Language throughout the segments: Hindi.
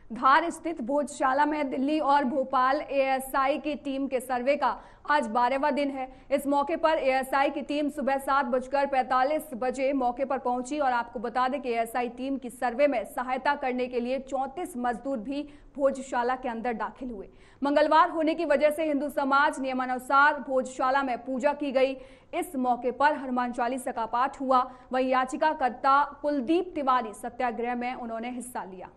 धार स्थित भोजशाला में दिल्ली और भोपाल एएसआई की टीम के सर्वे का आज 12वां दिन है। इस मौके पर एएसआई की टीम सुबह 7:45 बजे मौके पर पहुंची और आपको बता दें कि एएसआई टीम की सर्वे में सहायता करने के लिए 34 मजदूर भी भोजशाला के अंदर दाखिल हुए। मंगलवार होने की वजह से हिंदू समाज नियमानुसार भोजशाला में पूजा की गई। इस मौके पर हनुमान चालीसा का पाठ हुआ। वहीं याचिकाकर्ता कुलदीप तिवारी सत्याग्रह में उन्होंने हिस्सा लिया।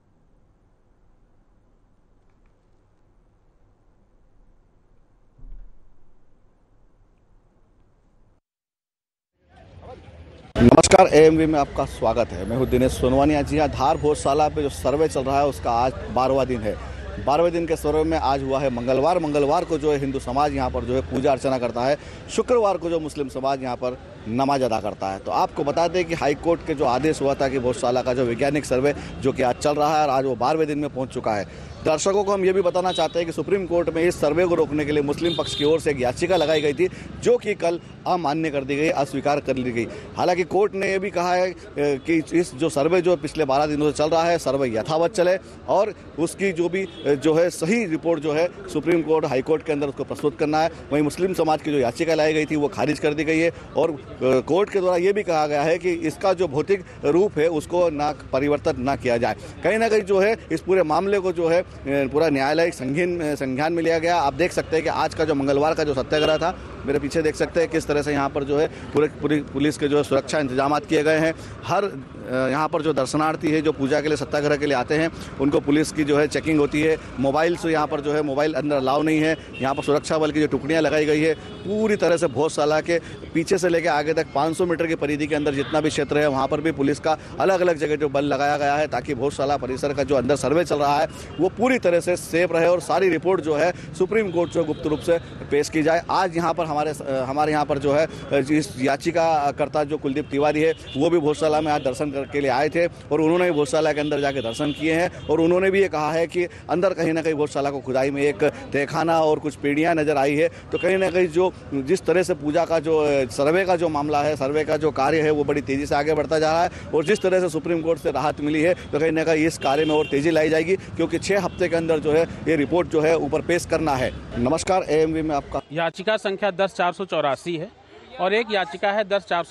नमस्कार, एएमवी में आपका स्वागत है। मैं हूं दिनेश सोनवानी। जी हाँ, धार भोजशाला पे जो सर्वे चल रहा है उसका आज 12वां दिन है। 12वें दिन के सर्वे में आज हुआ है मंगलवार को जो है हिंदू समाज यहाँ पर जो है पूजा अर्चना करता है। शुक्रवार को जो मुस्लिम समाज यहाँ पर नमाज अदा करता है। तो आपको बता दें कि हाई कोर्ट के जो आदेश हुआ था कि भोजशाला का जो वैज्ञानिक सर्वे जो कि आज चल रहा है और आज वो 12वें दिन में पहुँच चुका है। दर्शकों को हम ये भी बताना चाहते हैं कि सुप्रीम कोर्ट में इस सर्वे को रोकने के लिए मुस्लिम पक्ष की ओर से एक याचिका लगाई गई थी, जो कि कल अमान्य कर दी गई, अस्वीकार कर ली गई। हालांकि कोर्ट ने यह भी कहा है कि इस जो सर्वे जो पिछले 12 दिनों से चल रहा है, सर्वे यथावत चले और उसकी जो भी जो है सही रिपोर्ट जो है सुप्रीम कोर्ट हाई कोर्ट के अंदर उसको प्रस्तुत करना है। वहीं मुस्लिम समाज की जो याचिका लाई गई थी वो खारिज कर दी गई है और कोर्ट के द्वारा ये भी कहा गया है कि इसका जो भौतिक रूप है उसको ना परिवर्तन ना किया जाए। कहीं ना कहीं जो है इस पूरे मामले को जो है पूरा न्यायालय संज्ञान में लिया गया। आप देख सकते हैं कि आज का जो मंगलवार का जो सत्याग्रह था, मेरे पीछे देख सकते हैं किस तरह से यहाँ पर जो है पूरी पुलिस के जो सुरक्षा इंतजाम किए गए हैं। हर यहाँ पर जो दर्शनार्थी है जो पूजा के लिए सत्याग्रह के लिए आते हैं उनको पुलिस की जो है चेकिंग होती है। मोबाइल से यहाँ पर जो है मोबाइल अंदर अलाउ नहीं है। यहाँ पर सुरक्षा बल की जो टुकड़ियाँ लगाई गई है पूरी तरह से भोजशाला के पीछे से लेकर आगे तक 500 मीटर की परिधि के अंदर जितना भी क्षेत्र है वहाँ पर भी पुलिस का अलग अलग जगह जो बल लगाया गया है, ताकि भोजशाला परिसर का जो अंदर सर्वे चल रहा है वो पूरी तरह से सेफ रहे और सारी रिपोर्ट जो है सुप्रीम कोर्ट से गुप्त रूप से पेश की जाए। आज यहाँ पर हमारे यहाँ पर जो है इस याचिकाकर्ता जो कुलदीप तिवारी है वो भी भोजशाला में आज दर्शन के लिए आए थे और उन्होंने भोजशाला के अंदर जाके दर्शन किए हैं और उन्होंने भी ये कहा है कि अंदर कहीं ना कहीं भोजशाला को खुदाई में एक तहखाना और कुछ पीढ़ियाँ नजर आई है। तो कहीं ना कहीं जो जिस तरह से पूजा का जो सर्वे का जो मामला है, सर्वे का जो कार्य है वो बड़ी तेजी से आगे बढ़ता जा रहा है और जिस तरह से सुप्रीम कोर्ट से राहत मिली है तो कहीं ना कहीं इस कार्य में और तेजी लाई जाएगी, क्योंकि 6 हफ्ते के अंदर जो है ये रिपोर्ट जो है ऊपर पेश करना है। नमस्कार, एएमवी में आपका। याचिका संख्या 10/484 है और एक याचिका है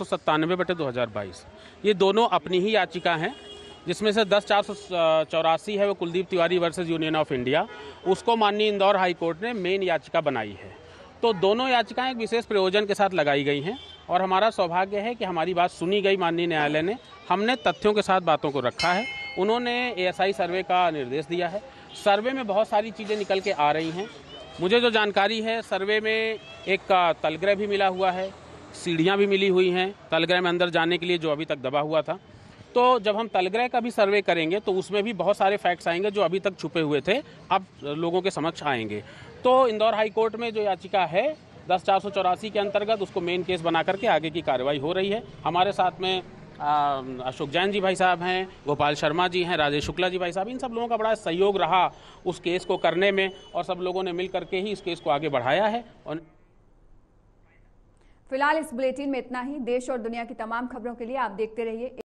10/497/2022। ये दोनों अपनी ही याचिका हैं, जिसमें से 10/484 है वो Kuldeep Tiwari versus union of India, उसको माननीय इंदौर हाई कोर्ट ने मेन याचिका बनाई है। तो दोनों याचिकाएं एक विशेष प्रयोजन के साथ लगाई गई हैं और हमारा सौभाग्य है कि हमारी बात सुनी गई माननीय न्यायालय ने। हमने तथ्यों के साथ बातों को रखा है। उन्होंने एएसआई सर्वे का निर्देश दिया है। सर्वे में बहुत सारी चीज़ें निकल के आ रही हैं। मुझे जो जानकारी है, सर्वे में एक तलगृह भी मिला हुआ है, सीढ़ियाँ भी मिली हुई हैं तलगृह में अंदर जाने के लिए जो अभी तक दबा हुआ था। तो जब हम तलगृह का भी सर्वे करेंगे तो उसमें भी बहुत सारे फैक्ट्स आएंगे जो अभी तक छुपे हुए थे, अब लोगों के समक्ष आएंगे। तो इंदौर हाई कोर्ट में जो याचिका है 10/484 के अंतर्गत उसको मेन केस बना करके आगे की कार्रवाई हो रही है। हमारे साथ में अशोक जैन जी भाई साहब हैं, गोपाल शर्मा जी हैं, राजेश शुक्ला जी भाई साहब, इन सब लोगों का बड़ा सहयोग रहा उस केस को करने में और सब लोगों ने मिल करके ही इस केस को आगे बढ़ाया है। और फिलहाल इस बुलेटिन में इतना ही। देश और दुनिया की तमाम खबरों के लिए आप देखते रहिए